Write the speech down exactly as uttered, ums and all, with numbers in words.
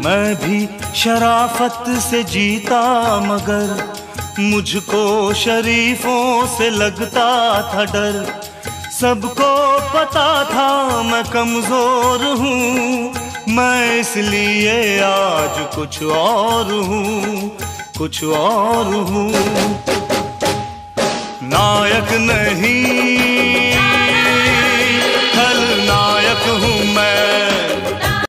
मैं भी शराफत से जीता मगर मुझको शरीफों से लगता था डर। सबको पता था मैं कमजोर हूँ, मैं इसलिए आज कुछ और हूँ, कुछ और हूँ। नायक नहीं